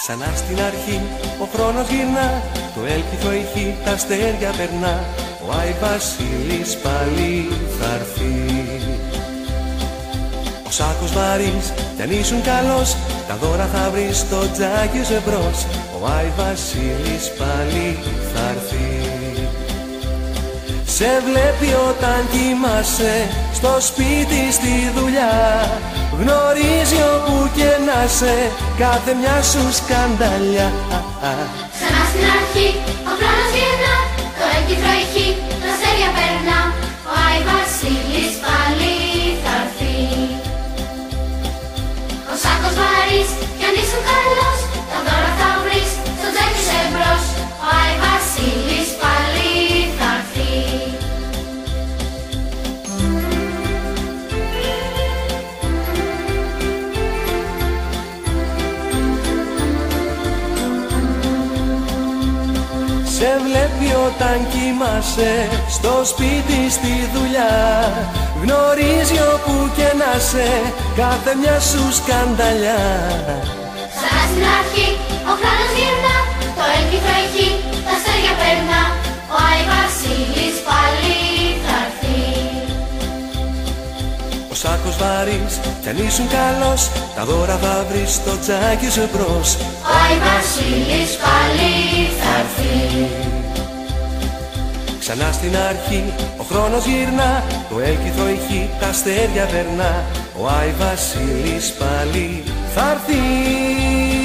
Ξανά στην αρχή ο χρόνος γυρνά, το έλκυθο ηχεί, τα αστέρια περνά. Ο Άι Βασίλης πάλι θa'ρθεί. Ο σάκος βαρύς κι αν ήσουν καλός, τα δώρα θα βρεις στο τζάκι σου εμπρός. Ο Άι Βασίλης πάλι θa'ρθεί. Σε βλέπει όταν κοιμάσαι, στο σπίτι, στη δουλειά. Γνωρίζει όπου και να σε, κάθε μια σου σκανταλιά. Ξανά στην αρχή, ο χρόνος γυρνά, το έλκυθο ηχεί, τα αστέρια περνά. Ο Άι Βασίλης πάλι θa'ρθεί. Ο σάκος βαρύς κι αν ήσουν καλός, τα δώρα θα βρεις στο τζάκι σου εμπρός. Ο Άι Βασίλης πάλι θa'ρθεί. Σε βλέπει όταν κοιμάσαι, στο σπίτι, στη δουλειά. Γνωρίζει όπου και να σε, κάθε μια σου σκανταλιά. Ξανά στην αρχή, ο χρόνος γυρνά, το έλκυθο ηχεί, τα αστέρια περνά. Ο Άι Βασίλης πάλι θa'ρθεί. Ο σάκος βαρύς κι αν ήσουν καλός, τα δώρα θα βρεις στο τζάκι σου εμπρός. Ο Άι Βασίλης πάλι θa'ρθεί. Ξανά στην αρχή ο χρόνος γυρνά, το έλκυθο ηχεί, τα αστέρια περνά. Ο Άι Βασίλης πάλι θa'ρθεί.